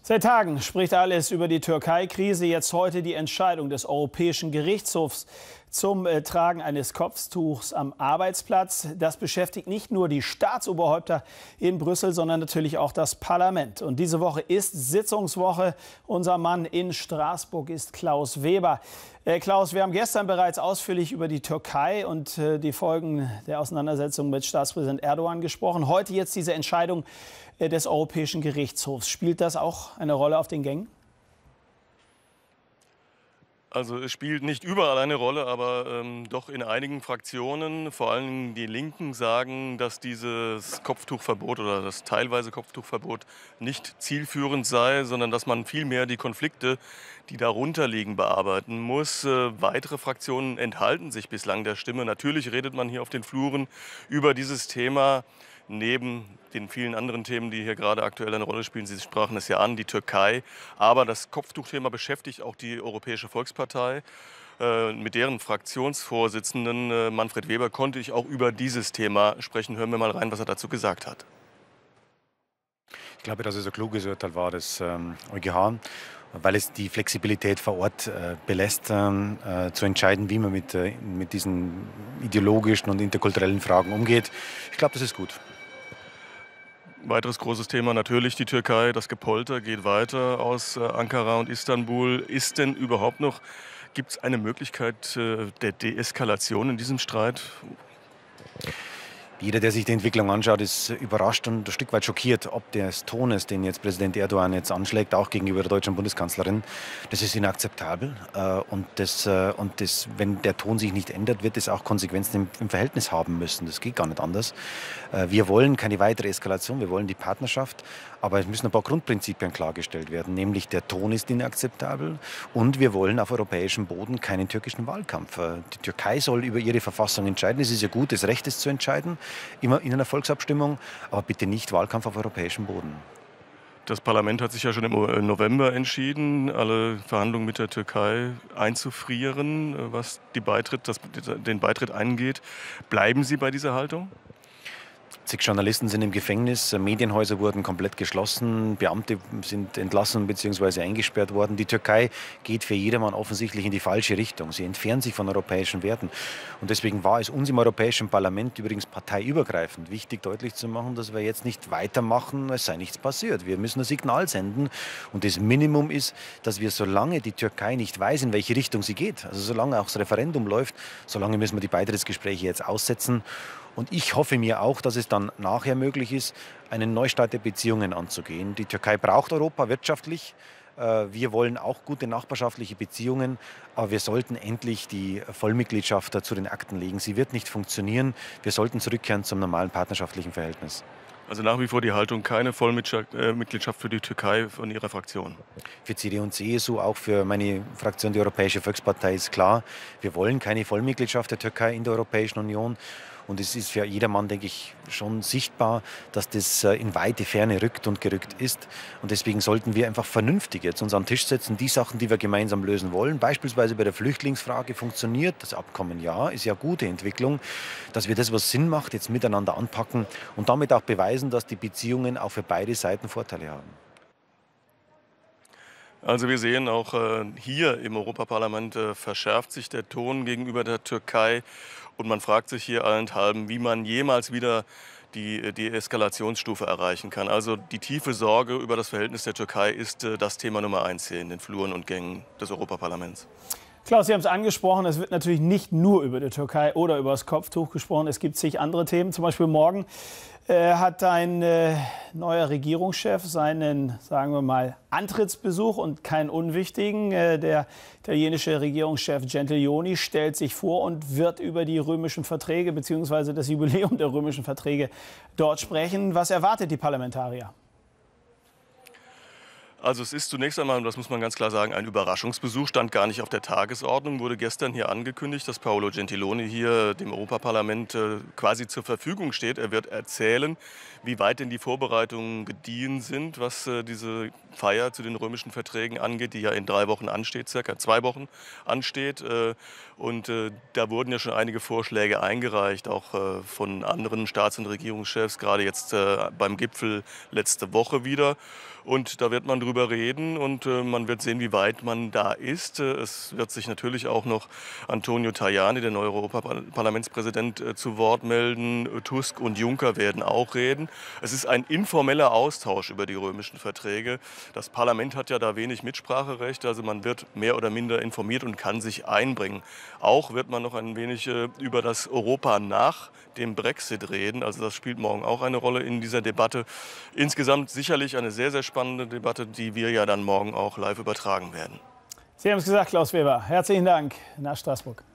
Seit Tagen spricht alles über die Türkei-Krise. Jetzt heute die Entscheidung des Europäischen Gerichtshofs zum Tragen eines Kopftuchs am Arbeitsplatz. Das beschäftigt nicht nur die Staatsoberhäupter in Brüssel, sondern natürlich auch das Parlament. Und diese Woche ist Sitzungswoche. Unser Mann in Straßburg ist Klaus Weber. Klaus, wir haben gestern bereits ausführlich über die Türkei und die Folgen der Auseinandersetzung mit Staatspräsident Erdogan gesprochen. Heute jetzt diese Entscheidung des Europäischen Gerichtshofs. Spielt das auch eine Rolle auf den Gängen? Also es spielt nicht überall eine Rolle, aber doch in einigen Fraktionen, vor allem die Linken, sagen, dass dieses Kopftuchverbot oder das teilweise Kopftuchverbot nicht zielführend sei, sondern dass man vielmehr die Konflikte, die darunter liegen, bearbeiten muss. Weitere Fraktionen enthalten sich bislang der Stimme. Natürlich redet man hier auf den Fluren über dieses Thema. Neben den vielen anderen Themen, die hier gerade aktuell eine Rolle spielen, Sie sprachen es ja an, die Türkei. Aber das Kopftuchthema beschäftigt auch die Europäische Volkspartei. Mit deren Fraktionsvorsitzenden Manfred Weber konnte ich auch über dieses Thema sprechen. Hören wir mal rein, was er dazu gesagt hat. Ich glaube, dass es ein kluges Urteil war, das EuGH, weil es die Flexibilität vor Ort belässt, zu entscheiden, wie man mit diesen ideologischen und interkulturellen Fragen umgeht. Ich glaube, das ist gut. Weiteres großes Thema natürlich die Türkei. Das Gepolter geht weiter aus Ankara und Istanbul. Ist denn überhaupt noch, gibt es eine Möglichkeit der Deeskalation in diesem Streit? Jeder, der sich die Entwicklung anschaut, ist überrascht und ein Stück weit schockiert, ob des Tones, den jetzt Präsident Erdogan jetzt anschlägt, auch gegenüber der deutschen Bundeskanzlerin. Das ist inakzeptabel. Wenn der Ton sich nicht ändert, wird es auch Konsequenzen im Verhältnis haben müssen. Das geht gar nicht anders. Wir wollen keine weitere Eskalation, wir wollen die Partnerschaft, aber es müssen ein paar Grundprinzipien klargestellt werden, nämlich der Ton ist inakzeptabel und wir wollen auf europäischem Boden keinen türkischen Wahlkampf. Die Türkei soll über ihre Verfassung entscheiden. Es ist ihr gutes Recht, es zu entscheiden, immer in einer Volksabstimmung, aber bitte nicht Wahlkampf auf europäischem Boden. Das Parlament hat sich ja schon im November entschieden, alle Verhandlungen mit der Türkei einzufrieren, was den Beitritt angeht. Bleiben Sie bei dieser Haltung? 80 Journalisten sind im Gefängnis, Medienhäuser wurden komplett geschlossen, Beamte sind entlassen bzw. eingesperrt worden. Die Türkei geht für jedermann offensichtlich in die falsche Richtung. Sie entfernt sich von europäischen Werten. Und deswegen war es uns im Europäischen Parlament, übrigens parteiübergreifend, wichtig deutlich zu machen, dass wir jetzt nicht weitermachen, als sei nichts passiert. Wir müssen ein Signal senden. Und das Minimum ist, dass wir, solange die Türkei nicht weiß, in welche Richtung sie geht, also solange auch das Referendum läuft, solange müssen wir die Beitrittsgespräche jetzt aussetzen. Und ich hoffe mir auch, dass es dann nachher möglich ist, einen Neustart der Beziehungen anzugehen. Die Türkei braucht Europa wirtschaftlich. Wir wollen auch gute nachbarschaftliche Beziehungen. Aber wir sollten endlich die Vollmitgliedschaft zu den Akten legen. Sie wird nicht funktionieren. Wir sollten zurückkehren zum normalen partnerschaftlichen Verhältnis. Also nach wie vor die Haltung, keine Vollmitgliedschaft für die Türkei von Ihrer Fraktion? Für CDU und CSU, auch für meine Fraktion, die Europäische Volkspartei, ist klar, wir wollen keine Vollmitgliedschaft der Türkei in der Europäischen Union. Und es ist für jedermann, denke ich, schon sichtbar, dass das in weite Ferne rückt und gerückt ist. Und deswegen sollten wir einfach vernünftig jetzt uns an den Tisch setzen, die Sachen, die wir gemeinsam lösen wollen. Beispielsweise bei der Flüchtlingsfrage funktioniert das Abkommen, ja, ist ja gute Entwicklung, dass wir das, was Sinn macht, jetzt miteinander anpacken und damit auch beweisen, dass die Beziehungen auch für beide Seiten Vorteile haben. Also wir sehen auch hier im Europaparlament verschärft sich der Ton gegenüber der Türkei und man fragt sich hier allenthalben, wie man jemals wieder die Eskalationsstufe erreichen kann. Also die tiefe Sorge über das Verhältnis der Türkei ist das Thema Nummer 1 hier in den Fluren und Gängen des Europaparlaments. Klaus, Sie haben es angesprochen, es wird natürlich nicht nur über die Türkei oder über das Kopftuch gesprochen. Es gibt zig andere Themen. Zum Beispiel morgen hat ein neuer Regierungschef seinen, sagen wir mal, Antrittsbesuch und keinen unwichtigen. Der italienische Regierungschef Gentiloni stellt sich vor und wird über die römischen Verträge bzw. das Jubiläum der römischen Verträge dort sprechen. Was erwartet die Parlamentarier? Also es ist zunächst einmal, und das muss man ganz klar sagen, ein Überraschungsbesuch, stand gar nicht auf der Tagesordnung, wurde gestern hier angekündigt, dass Paolo Gentiloni hier dem Europaparlament quasi zur Verfügung steht. Er wird erzählen, wie weit denn die Vorbereitungen gediehen sind, was diese Feier zu den römischen Verträgen angeht, die ja in 3 Wochen ansteht, circa 2 Wochen ansteht. Und da wurden ja schon einige Vorschläge eingereicht, auch von anderen Staats- und Regierungschefs, gerade jetzt beim Gipfel letzte Woche wieder. Und da wird man drüber reden und man wird sehen, wie weit man da ist. Es wird sich natürlich auch noch Antonio Tajani, der neue Europaparlamentspräsident, zu Wort melden. Tusk und Juncker werden auch reden. Es ist ein informeller Austausch über die römischen Verträge. Das Parlament hat ja da wenig Mitspracherecht, also man wird mehr oder minder informiert und kann sich einbringen. Auch wird man noch ein wenig über das Europa nach dem Brexit reden. Also das spielt morgen auch eine Rolle in dieser Debatte. Insgesamt sicherlich eine sehr, sehr spannende Debatte, die wir ja dann morgen auch live übertragen werden. Sie haben es gesagt, Klaus Weber. Herzlichen Dank nach Straßburg.